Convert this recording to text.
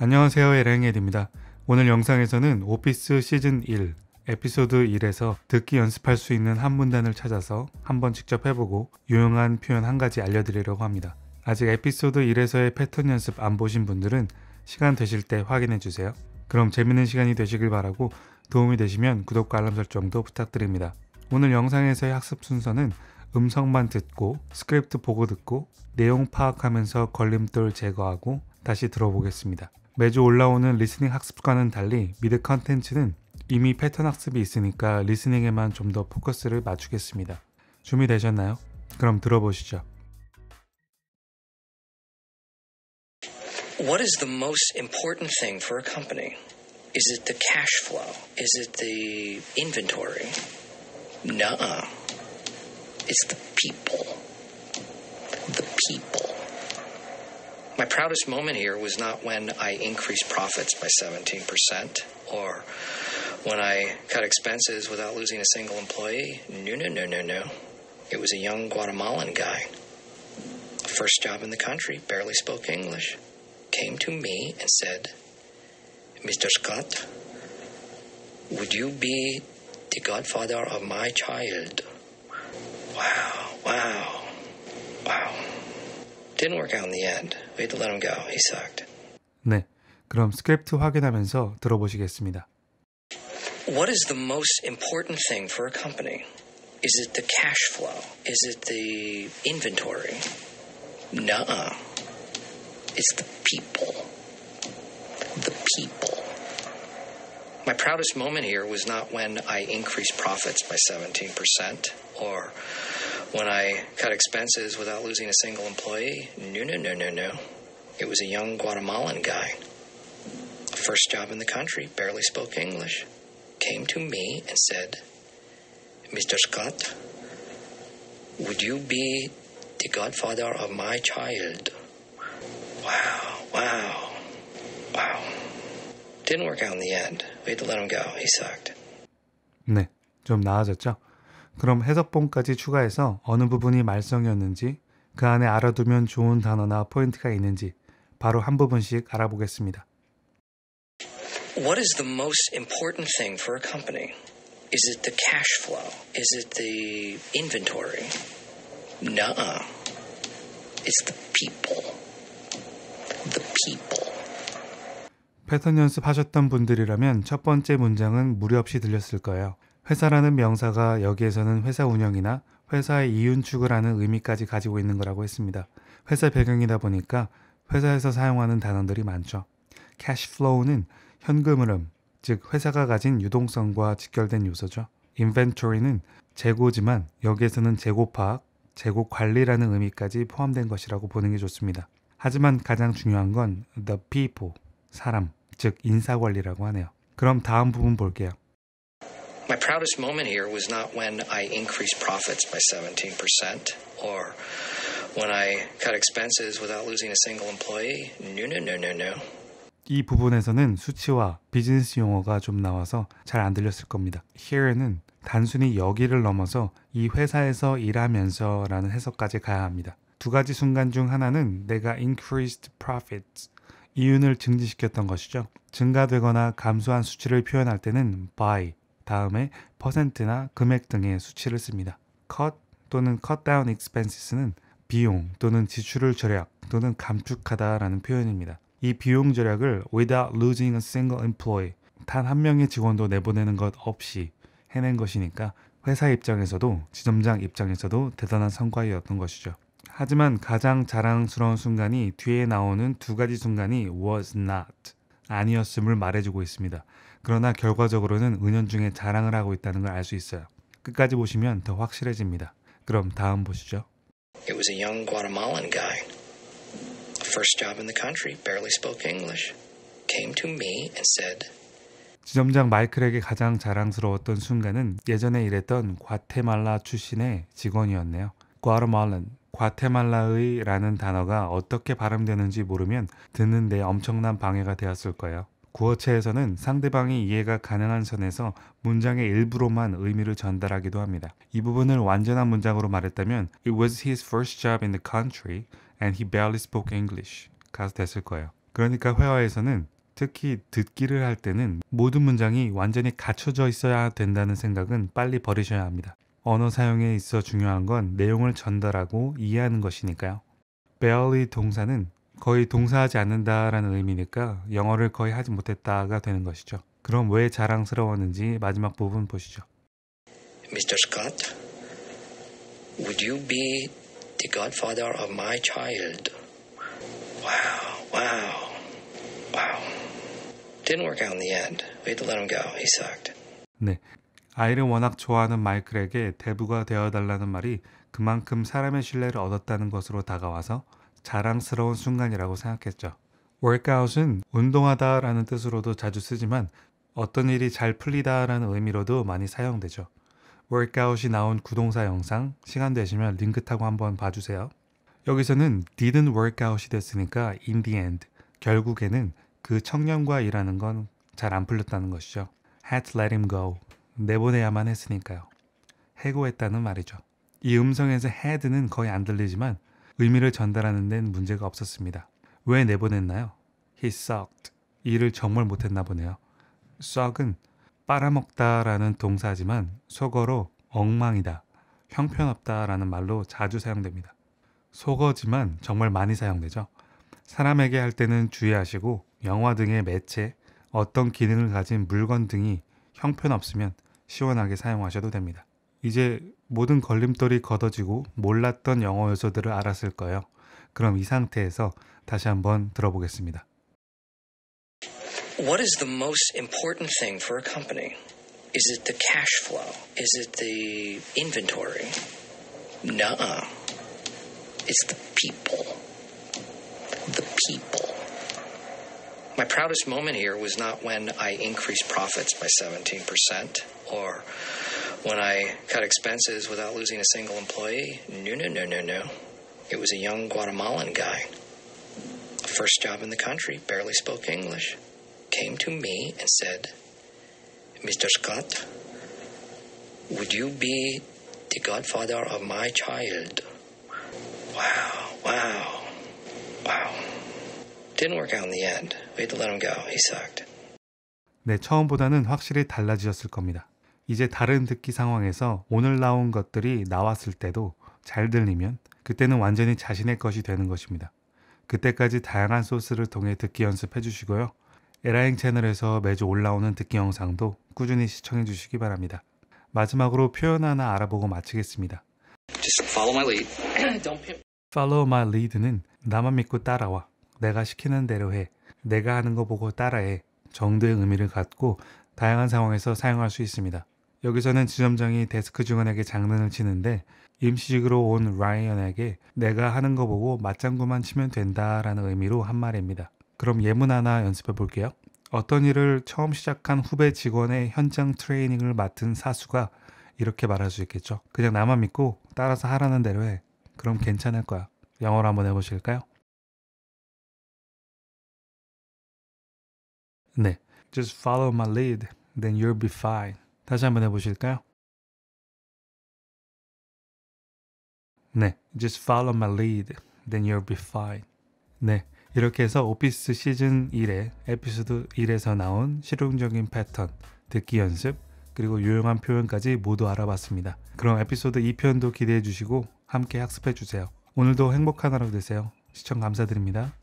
안녕하세요, 에랭엘입니다. 오늘 영상에서는 오피스 시즌 1 에피소드 1에서 듣기 연습할 수 있는 한 문단을 찾아서 한번 직접 해보고 유용한 표현 한 가지 알려드리려고 합니다. 아직 에피소드 1에서의 패턴 연습 안 보신 분들은 시간 되실 때 확인해주세요. 그럼 재밌는 시간이 되시길 바라고 도움이 되시면 구독과 알람 설정도 부탁드립니다. 오늘 영상에서의 학습 순서는 음성만 듣고 스크립트 보고 듣고 내용 파악하면서 걸림돌 제거하고 다시 들어보겠습니다. 매주 올라오는 리스닝 학습과는 달리 미드 컨텐츠는 이미 패턴 학습이 있으니까 리스닝에만 좀 더 포커스를 맞추겠습니다. 준비되셨나요? 그럼 들어보시죠. What is the most important thing for a company? Is it the cash flow? Is it the inventory? Nuh-uh. It's the people. The people. My proudest moment here was not when I increased profits by 17% or when I cut expenses without losing a single employee. No. It was a young Guatemalan guy. First job in the country, barely spoke English. Came to me and said, Mr. Scott, would you be the godfather of my child? Wow. Didn't work out in the end. We had to let him go. He sucked. 네, 그럼 스크립트 확인하면서 들어보시겠습니다. What is the most important thing for a company? Is it the cash flow? Is it the inventory? Nuh-uh. It's the people. The people. My proudest moment here was not when I increased profits by 17% or when I cut expenses without losing a single employee. No. It was a young Guatemalan guy. First job in the country, barely spoke English. Came to me and said, Mr. Scott, would you be the godfather of my child? Wow. Didn't work out in the end. We had to let him go. He sucked. 네, 좀 나아졌죠? 그럼 해석본까지 추가해서 어느 부분이 말썽이었는지 그 안에 알아두면 좋은 단어나 포인트가 있는지 바로 한 부분씩 알아보겠습니다. What is the most important thing for a company? Is it the cash flow? Is it the inventory? Nuh-uh. It's the people. The people. 패턴 연습하셨던 분들이라면 첫 번째 문장은 무리 없이 들렸을 거예요. 회사라는 명사가 여기에서는 회사 운영이나 회사의 이윤축을 하는 의미까지 가지고 있는 거라고 했습니다. 회사 배경이다 보니까 회사에서 사용하는 단어들이 많죠. cash flow는 현금 흐름, 즉 회사가 가진 유동성과 직결된 요소죠. inventory는 재고지만 여기에서는 재고 파악, 재고 관리라는 의미까지 포함된 것이라고 보는 게 좋습니다. 하지만 가장 중요한 건 the people, 사람, 즉 인사관리라고 하네요. 그럼 다음 부분 볼게요. My proudest moment here was not when I increased profits by 17% or when I cut expenses without losing a single employee. No. 이 부분에서는 수치와 비즈니스 용어가 좀 나와서 잘 안 들렸을 겁니다. here는 단순히 여기를 넘어서 이 회사에서 일하면서 라는 해석까지 가야 합니다. 두 가지 순간 중 하나는 내가 increased profits, 이윤을 증지시켰던 것이죠. 증가되거나 감소한 수치를 표현할 때는 by, 다음에 퍼센트나 금액 등의 수치를 씁니다. cut 또는 cut down expenses는 비용 또는 지출을 절약 또는 감축하다라는 표현입니다. 이 비용 절약을 without losing a single employee, 단 한 명의 직원도 내보내는 것 없이 해낸 것이니까 회사 입장에서도 지점장 입장에서도 대단한 성과였던 것이죠. 하지만 가장 자랑스러운 순간이 뒤에 나오는 두 가지 순간이 was not, 아니었음을 말해주고 있습니다. 그러나 결과적으로는 은연중에 자랑을 하고 있다는 걸 알 수 있어요. 끝까지 보시면 더 확실해집니다. 그럼 다음 보시죠. It was a young Guatemalan guy. First job in the country, barely spoke English. Came to me and said, 지점장 마이클에게 가장 자랑스러웠던 순간은 예전에 일했던 과테말라 출신의 직원이었네요. Guatemalan, 과테말라의 라는 단어가 어떻게 발음되는지 모르면 듣는 데 엄청난 방해가 되었을 거예요. 구어체에서는 상대방이 이해가 가능한 선에서 문장의 일부로만 의미를 전달하기도 합니다. 이 부분을 완전한 문장으로 말했다면 It was his first job in the country and he barely spoke English 가서 됐을 거예요. 그러니까 회화에서는 특히 듣기를 할 때는 모든 문장이 완전히 갖춰져 있어야 된다는 생각은 빨리 버리셔야 합니다. 언어 사용에 있어 중요한 건 내용을 전달하고 이해하는 것이니까요. barely 동사는 거의 동사하지 않는다라는 의미니까 영어를 거의 하지 못했다가 되는 것이죠. 그럼 왜 자랑스러웠는지 마지막 부분 보시죠. Mr. Scott, would you be the godfather of my child? Wow, wow, wow. Didn't work out in the end. We had to let him go. He sucked. 네, 아이를 워낙 좋아하는 마이클에게 대부가 되어달라는 말이 그만큼 사람의 신뢰를 얻었다는 것으로 다가와서 자랑스러운 순간이라고 생각했죠. workout은 운동하다라는 뜻으로도 자주 쓰지만 어떤 일이 잘 풀리다라는 의미로도 많이 사용되죠. workout이 나온 구동사 영상 시간 되시면 링크 타고 한번 봐주세요. 여기서는 didn't work out이 됐으니까 in the end, 결국에는 그 청년과 일하는 건 잘 안 풀렸다는 것이죠. had to let him go, 내보내야만 했으니까요. 해고했다는 말이죠. 이 음성에서 had는 거의 안 들리지만 의미를 전달하는 데는 문제가 없었습니다. 왜 내보냈나요? He sucked. 일을 정말 못했나 보네요. suck은 빨아먹다라는 동사지만 속어로 엉망이다, 형편없다라는 말로 자주 사용됩니다. 속어지만 정말 많이 사용되죠. 사람에게 할 때는 주의하시고 영화 등의 매체, 어떤 기능을 가진 물건 등이 형편없으면 시원하게 사용하셔도 됩니다. 이제 모든 걸림돌이 걷어지고 몰랐던 영어 요소들을 알았을 거예요. 그럼 이 상태에서 다시 한번 들어보겠습니다. What is the most important thing for a company? Is it the cash flow? Is it the inventory? Nuh-uh. It's the people. The people. My proudest moment here was not when I increased profits by 17% or when I cut expenses without losing a single employee. No. It was a young Guatemalan guy. First job in the country, barely spoke English. Came to me and said, Mr. Scott, would you be the godfather of my child? Wow. Didn't work out in the end. We had to let him go. He sucked. 네, 처음보다는 확실히 달라지셨을 겁니다. 이제 다른 듣기 상황에서 오늘 나온 것들이 나왔을 때도 잘 들리면 그때는 완전히 자신의 것이 되는 것입니다. 그때까지 다양한 소스를 통해 듣기 연습해 주시고요. 에라잉 채널에서 매주 올라오는 듣기 영상도 꾸준히 시청해 주시기 바랍니다. 마지막으로 표현 하나 알아보고 마치겠습니다. Just follow my lead. Don't Follow my lead는 나만 믿고 따라와, 내가 시키는 대로 해, 내가 하는 거 보고 따라해 정도의 의미를 갖고 다양한 상황에서 사용할 수 있습니다. 여기서는 지점장이 데스크 직원에게 장난을 치는데 임시직으로 온 라이언에게 내가 하는 거 보고 맞장구만 치면 된다라는 의미로 한 말입니다. 그럼 예문 하나 연습해 볼게요. 어떤 일을 처음 시작한 후배 직원의 현장 트레이닝을 맡은 사수가 이렇게 말할 수 있겠죠. 그냥 나만 믿고 따라서 하라는 대로 해. 그럼 괜찮을 거야. 영어로 한번 해보실까요? 네, just follow my lead, then you'll be fine. 다시 한번 해보실까요? 네, just follow my lead, then you'll be fine. 네, 이렇게 해서 오피스 시즌 1의 에피소드 1에서 나온 실용적인 패턴, 듣기 연습, 그리고 유용한 표현까지 모두 알아봤습니다. 그럼 에피소드 2편도 기대해 주시고 함께 학습해 주세요. 오늘도 행복한 하루 되세요. 시청 감사드립니다.